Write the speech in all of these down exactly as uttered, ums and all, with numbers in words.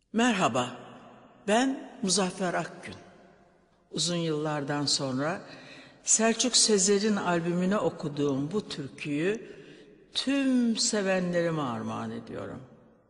Merhaba, ben Muzaffer Akgün. Uzun yıllardan sonra Selçuk Sezer'in albümüne okuduğum bu türküyü tüm sevenlerime armağan ediyorum.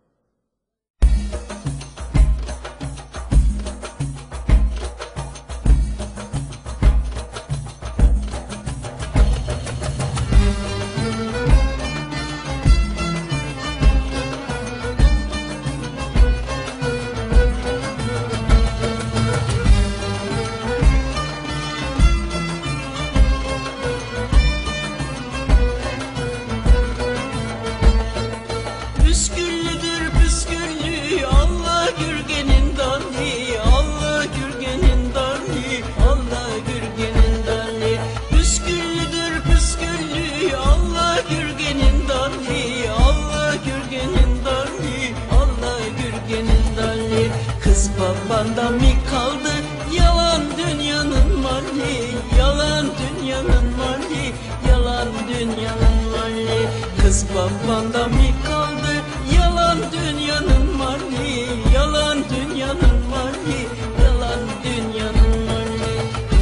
Püsküllüdür püsküllü, Allah Gürgen'in dali, Allah Gürgen'in dali, Allah Gürgen'in dali. Püsküllüdür püsküllü, Allah Gürgen'in dali, Allah Gürgen'in dali, Allah Gürgen'in dali. Kız babanda mı kaldı, yalan dünyanın mali, yalan dünyanın mali, yalan dünyanın mali. Kız babanda mı kaldı, yalan dünyanın mali, yalan dünyanın mali, yalan dünyanın mali.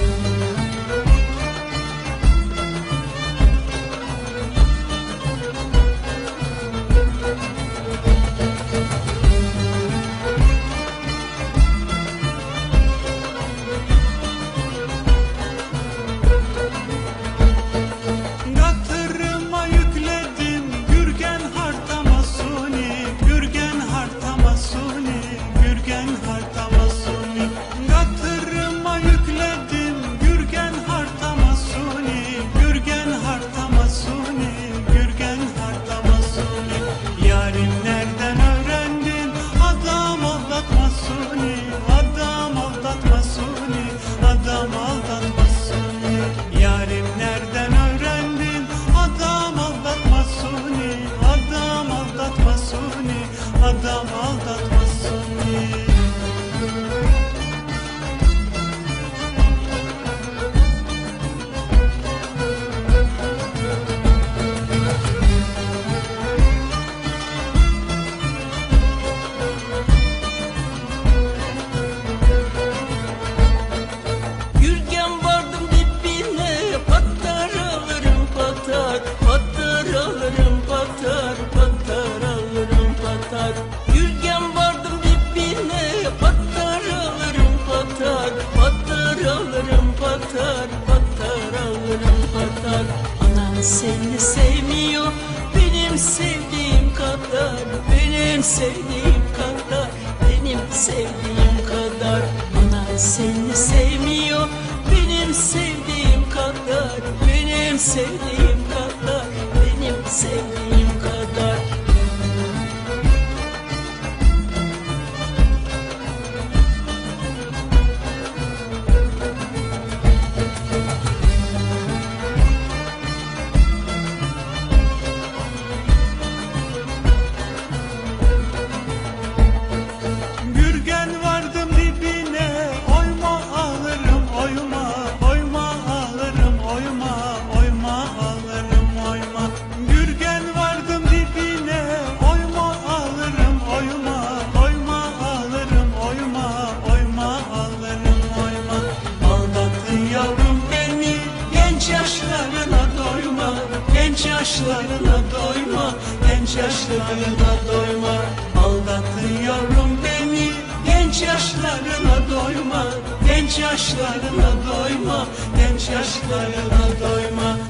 Gatırıma yükledim Gürgen hartama suni, Gürgen hartama suni, Gürgen hartama suni. Gatırıma yükledim Gürgen hartama suni, Gürgen hartama suni, Gürgen hartama suni. Yarim nereden öğrendin adam aldatma suni, adam aldatma suni, adam aldatma suni. Yarim nereden öğrendin adam aldatma suni, adam aldatma suni, adam aldatma suni. Gürgen vardım dibine, patar alırım patar, patar alırım patar, patar alırım patar. Gürgen vardım dibine, patar alırım patar, patar alırım patar, patar alırım patar. Anan seni sevmiyor, benim sevdiğim kadar, benim sevdiğim kadar, benim sevdiğim kadar. Anan seni sevmiyor, benim sevdiğim kadar, benim sevdiğim kadar, benim sevdiğim kadar. Gürgen vardım dibine, oyma alırım oyma, oyma alırım oyma, oyma alırım oyma. Gürgen vardım dibine, oyma alırım oyma, oyma alırım oyma, oyma alırım oyma. Aldattın yavrum beni, genç yaşlarına doyma, genç yaşlarına doyma, genç yaşlarına doyma. Aldattın yavrum beni, genç yaşlarına doyma, genç yaşlarına doyma, genç yaşlarına doyma.